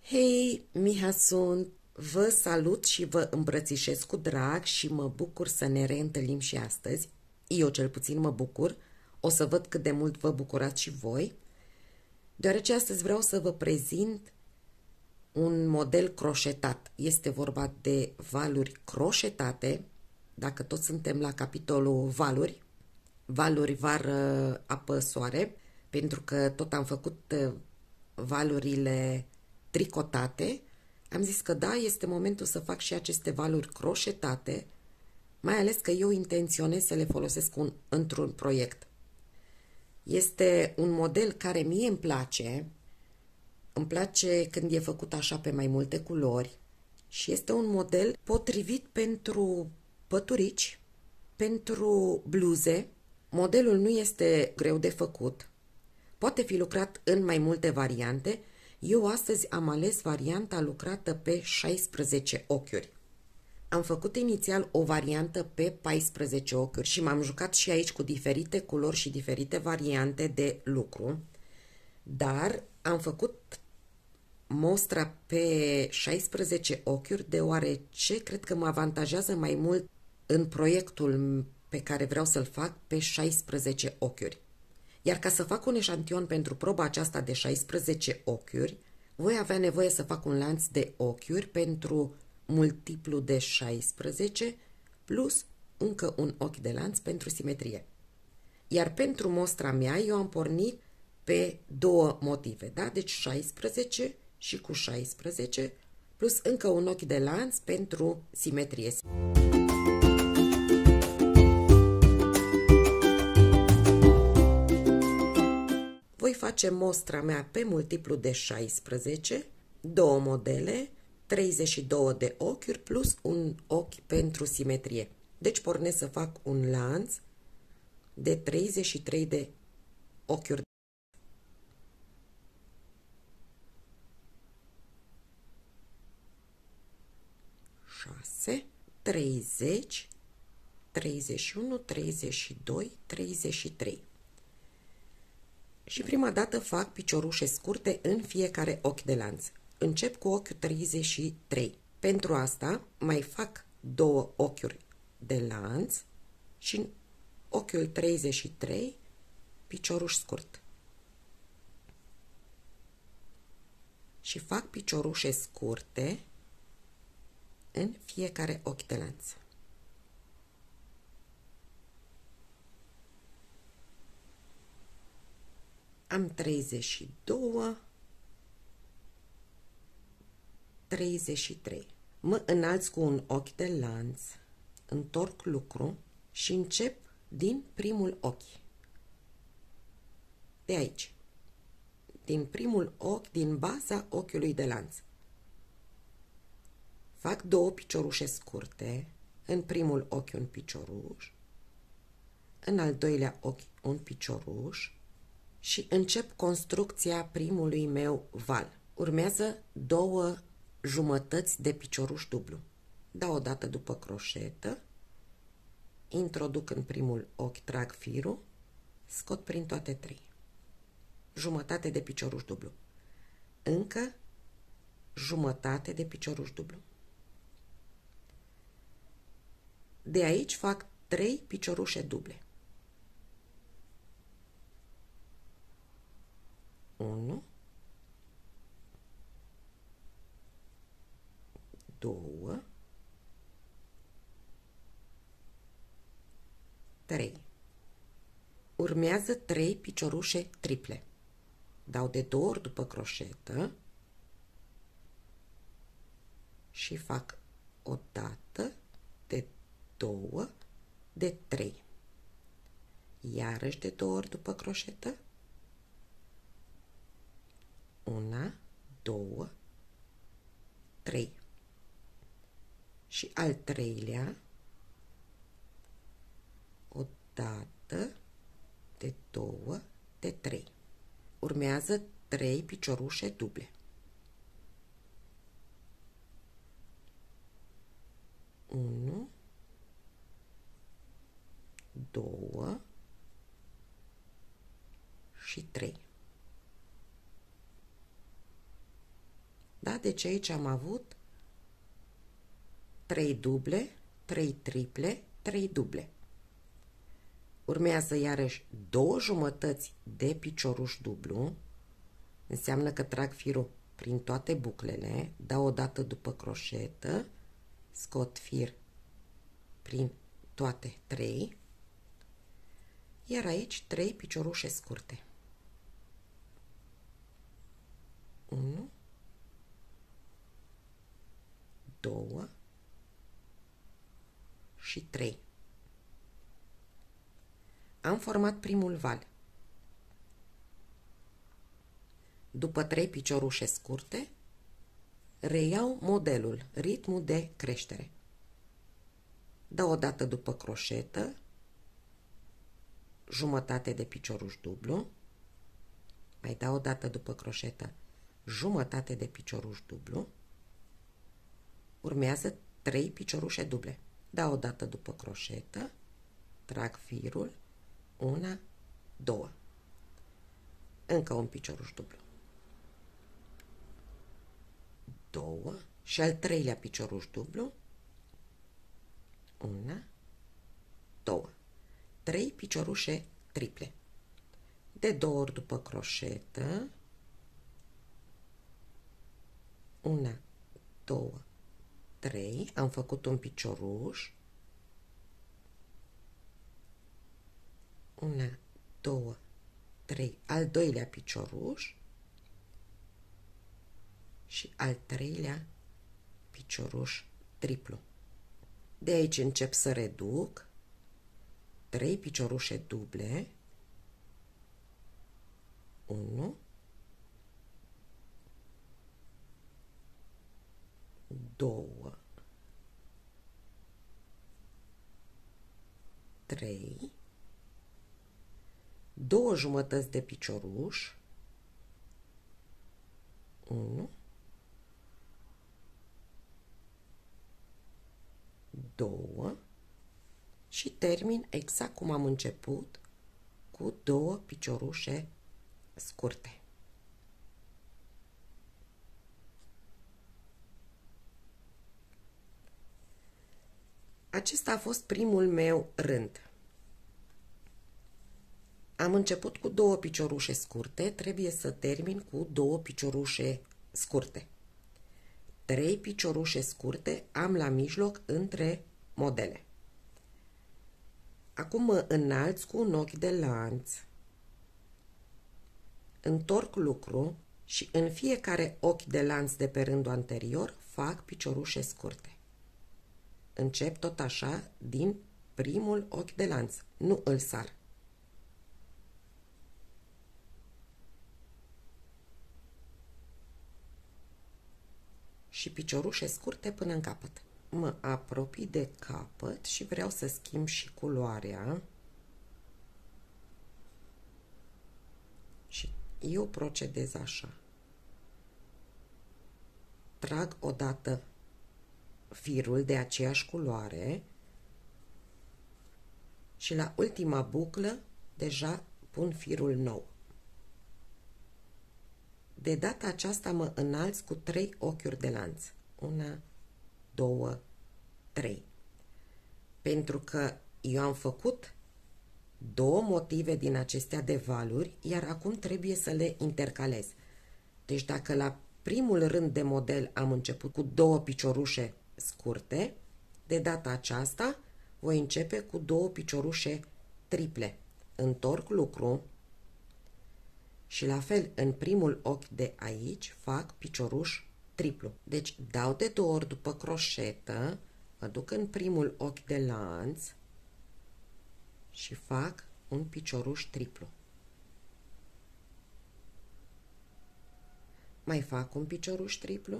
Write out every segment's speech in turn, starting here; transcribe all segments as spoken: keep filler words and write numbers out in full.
Hei, Miha sunt! Vă salut și vă îmbrățișez cu drag și mă bucur să ne reîntâlnim și astăzi. Eu cel puțin mă bucur. O să văd cât de mult vă bucurați și voi, deoarece astăzi vreau să vă prezint un model croșetat. Este vorba de valuri croșetate, dacă tot suntem la capitolul valuri, valuri vară, apă, soare, pentru că tot am făcut uh, valurile tricotate, am zis că da, este momentul să fac și aceste valuri croșetate, mai ales că eu intenționez să le folosesc un, într-un proiect. Este un model care mie îmi place, îmi place când e făcut așa pe mai multe culori și este un model potrivit pentru păturici, pentru bluze. Modelul nu este greu de făcut, poate fi lucrat în mai multe variante. Eu astăzi am ales varianta lucrată pe șaisprezece ochiuri. Am făcut inițial o variantă pe paisprezece ochiuri și m-am jucat și aici cu diferite culori și diferite variante de lucru, dar am făcut mostra pe șaisprezece ochiuri deoarece cred că mă avantajează mai mult în proiectul pe care vreau să-l fac pe șaisprezece ochiuri. Iar ca să fac un eșantion pentru proba aceasta de șaisprezece ochiuri, voi avea nevoie să fac un lanț de ochiuri pentru multiplu de șaisprezece plus încă un ochi de lanț pentru simetrie. Iar pentru mostra mea eu am pornit pe două motive, da? Deci șaisprezece și cu șaisprezece plus încă un ochi de lanț pentru simetrie. Voi face mostra mea pe multiplu de șaisprezece, două modele, treizeci și două de ochiuri plus un ochi pentru simetrie. Deci pornesc să fac un lanț de treizeci și trei de ochiuri. șase, treizeci, treizeci și unu, treizeci și doi, treizeci și trei. Și prima dată fac piciorușe scurte în fiecare ochi de lanț. Încep cu ochiul treizeci și trei. Pentru asta mai fac două ochiuri de lanț și în ochiul treizeci și trei picioruș scurt. Și fac piciorușe scurte în fiecare ochi de lanț. Am treizeci și doi, treizeci și trei. Mă înalț cu un ochi de lanț, întorc lucru și încep din primul ochi. De aici. Din primul ochi, din baza ochiului de lanț. Fac două piciorușe scurte, în primul ochi un picioruș, în al doilea ochi un picioruș și încep construcția primului meu val. Urmează două jumătăți de picioruș dublu. Dau o dată după croșetă, introduc în primul ochi, trag firul, scot prin toate trei. Jumătate de picioruș dublu. Încă jumătate de picioruș dublu. De aici fac trei piciorușe duble. unu, doi, trei. Urmează trei piciorușe triple. Dau de două ori după croșetă și fac o dată, de două, de trei. Iarăși de două ori după croșetă. Una, două, trei. Și al treilea, o dată, de două, de trei. Urmează trei piciorușe duble. unu, doi și trei. Da? Deci aici am avut trei duble, trei triple, trei duble. Urmează iarăși două jumătăți de picioruș dublu. Înseamnă că trag firul prin toate buclele, dau o dată după croșetă, scot fir prin toate trei, iar aici trei piciorușe scurte. unu, doi și trei. Am format primul val. După trei piciorușe scurte, reiau modelul, ritmul de creștere. Dau o dată după croșetă, jumătate de picioruș dublu, mai dau o dată după croșetă, jumătate de picioruș dublu, urmează trei piciorușe duble. Dau o dată după croșetă, trag firul, una, două. Încă un picioruș dublu. Două și al treilea picioruș dublu, una, două. Trei piciorușe triple. De două ori după croșetă, una, două, trei, am făcut un picioruș, una, două, trei, al doilea picioruș și al treilea picioruș triplu. De aici încep să reduc trei piciorușe duble, unu, doi, trei, două jumătăți de picioruș, unu, doi și termin exact cum am început, cu două piciorușe scurte. Acesta a fost primul meu rând. Am început cu două piciorușe scurte, trebuie să termin cu două piciorușe scurte. Trei piciorușe scurte am la mijloc între modele. Acum mă înalț cu un ochi de lanț, întorc lucru și în fiecare ochi de lanț de pe rândul anterior fac piciorușe scurte. Încep tot așa din primul ochi de lanț, nu îl sar. Și piciorușe scurte până în capăt. Mă apropii de capăt și vreau să schimb și culoarea. Și eu procedez așa. Trag odată firul de aceeași culoare și la ultima buclă deja pun firul nou. De data aceasta mă înalț cu trei ochiuri de lanț. Una, două, trei. Pentru că eu am făcut două motive din acestea de valuri, iar acum trebuie să le intercalez. Deci dacă la primul rând de model am început cu două piciorușe scurte, de data aceasta voi începe cu două piciorușe triple. Întorc lucru și la fel în primul ochi de aici fac picioruș triplu. Deci dau de două ori după croșetă, mă duc în primul ochi de lanț și fac un picioruș triplu. Mai fac un picioruș triplu.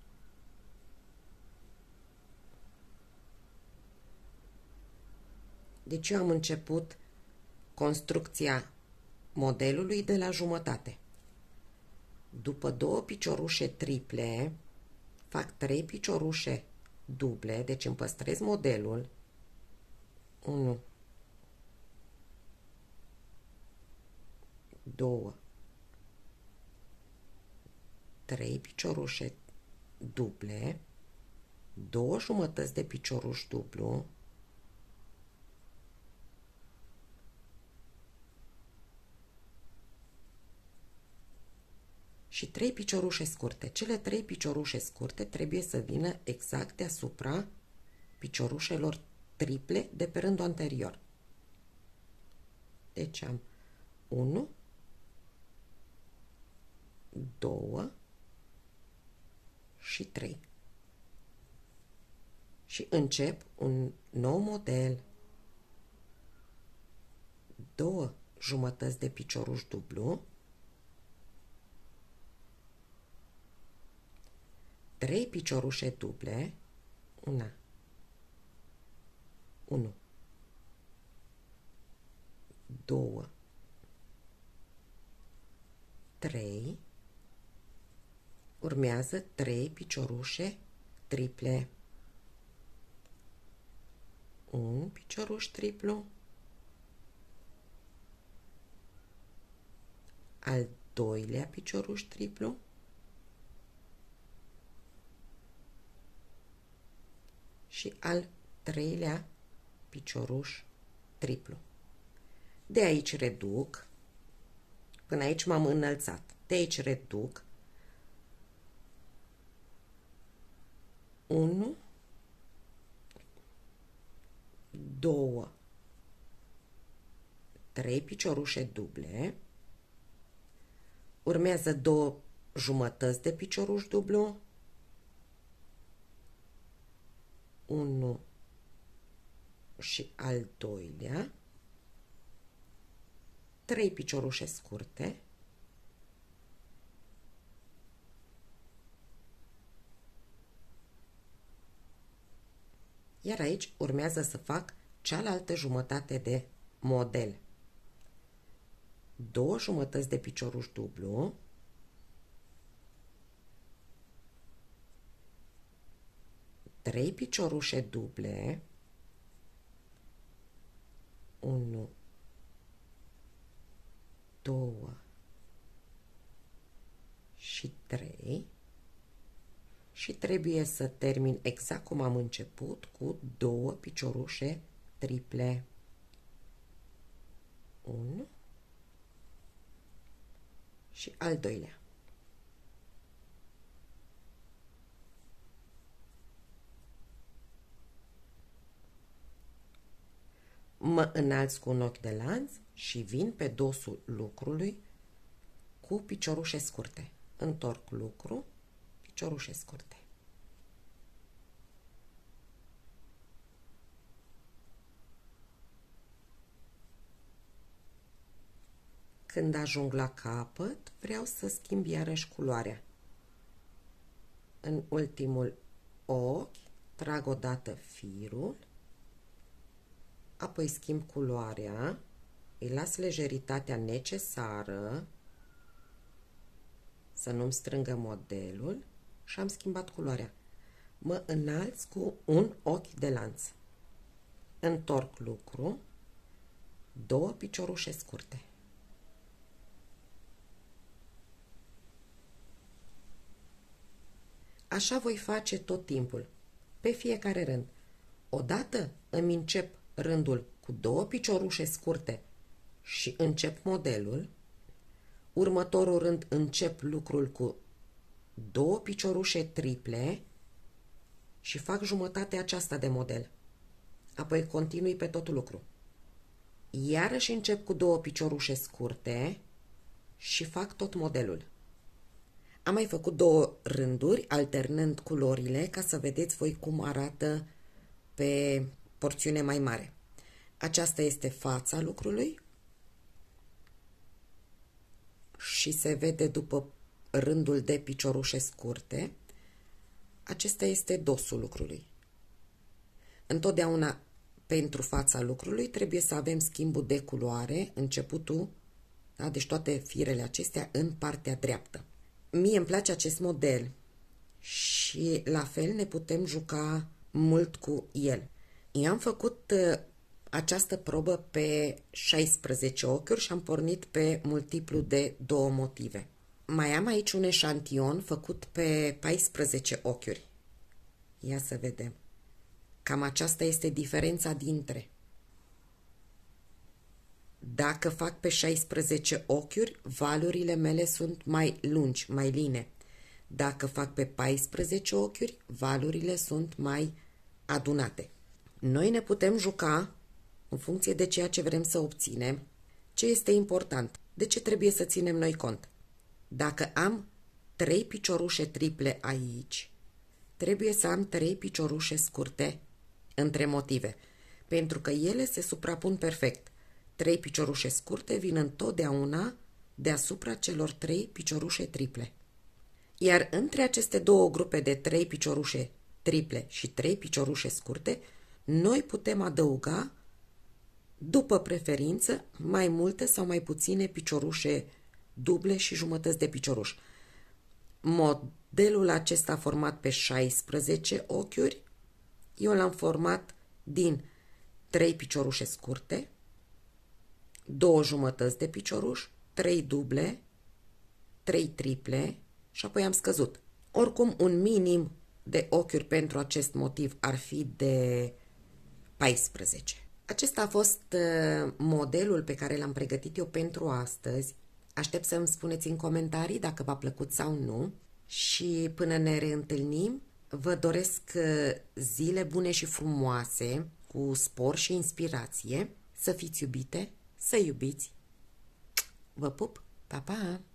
Deci eu am început construcția modelului de la jumătate. După două piciorușe triple, fac trei piciorușe duble, deci îmi păstrez modelul. unu, doi, trei piciorușe duble, două jumătăți de picioruș dublu, și trei piciorușe scurte. Cele trei piciorușe scurte trebuie să vină exact deasupra piciorușelor triple de pe rândul anterior. Deci am unu, doi și trei. Și încep un nou model. Două jumătăți de picioruș dublu, trei piciorușe duble, una, unu, doi, trei, urmează trei piciorușe triple, un picioruș triplu, al doilea picioruș triplu, și al treilea picioruș triplu. De aici reduc, până aici m-am înălțat, de aici reduc unu, doi, trei piciorușe duble, urmează două jumătăți de picioruș dublu, unu și al doilea, trei piciorușe scurte, iar aici urmează să fac cealaltă jumătate de model. Două jumătăți de picioruș dublu, trei piciorușe duble, unu, doi și trei, și trebuie să termin exact cum am început, cu două piciorușe triple. unu și al doilea. Mă înalț cu un ochi de lanț și vin pe dosul lucrului cu piciorușe scurte. Întorc lucru, piciorușe scurte. Când ajung la capăt, vreau să schimb iarăși culoarea. În ultimul ochi, trag odată firul, apoi schimb culoarea, îi las lejeritatea necesară să nu-mi strângă modelul și am schimbat culoarea. Mă înalț cu un ochi de lanț. Întorc lucru, două piciorușe scurte. Așa voi face tot timpul, pe fiecare rând. Odată îmi încep rândul cu două piciorușe scurte și încep modelul, următorul rând încep lucrul cu două piciorușe triple și fac jumătatea aceasta de model. Apoi continui pe tot lucru. Iarăși încep cu două piciorușe scurte și fac tot modelul. Am mai făcut două rânduri, alternând culorile, ca să vedeți voi cum arată pe porțiune mai mare. Aceasta este fața lucrului și se vede după rândul de piciorușe scurte. Acesta este dosul lucrului. Întotdeauna pentru fața lucrului trebuie să avem schimbul de culoare, începutul, da? Deci toate firele acestea în partea dreaptă. Mie îmi place acest model și la fel ne putem juca mult cu el. Eu am făcut uh, această probă pe șaisprezece ochiuri și am pornit pe multiplu de două motive. Mai am aici un eșantion făcut pe paisprezece ochiuri. Ia să vedem. Cam aceasta este diferența dintre. Dacă fac pe șaisprezece ochiuri, valurile mele sunt mai lungi, mai line. Dacă fac pe paisprezece ochiuri, valurile sunt mai adunate. Noi ne putem juca în funcție de ceea ce vrem să obținem, ce este important, de ce trebuie să ținem noi cont. Dacă am trei piciorușe triple aici, trebuie să am trei piciorușe scurte între motive, pentru că ele se suprapun perfect. Trei piciorușe scurte vin întotdeauna deasupra celor trei piciorușe triple. Iar între aceste două grupe de trei piciorușe triple și trei piciorușe scurte, noi putem adăuga, după preferință, mai multe sau mai puține piciorușe duble și jumătăți de picioruș. Modelul acesta format pe șaisprezece ochiuri, eu l-am format din trei piciorușe scurte, două jumătăți de picioruș, trei duble, trei triple și apoi am scăzut. Oricum, un minim de ochiuri pentru acest motiv ar fi de paisprezece. Acesta a fost uh, modelul pe care l-am pregătit eu pentru astăzi. Aștept să îmi spuneți în comentarii dacă v-a plăcut sau nu și până ne reîntâlnim, vă doresc uh, zile bune și frumoase, cu spor și inspirație, să fiți iubite, să iubiți. Vă pup! Pa, pa!